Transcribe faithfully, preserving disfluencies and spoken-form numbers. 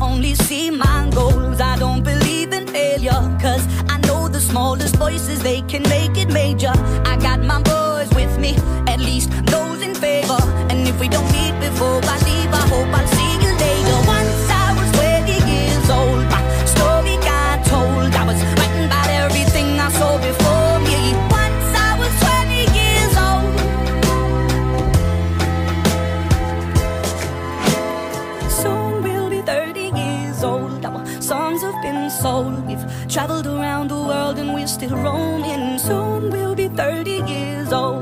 only see my goals. I don't believe in failure, cause I know the smallest voices, they can make it major. I got my boys with me, at least those in favor. And if we don't meet before I leave, I hope I'll see you later. Once I was twenty years old, my story got told. I was writing about everything I saw before me. Once I was twenty years old. Soon we'll be thirty years old. Our songs have been sold. We've traveled around the world and we're still roaming. Soon we'll be thirty years old.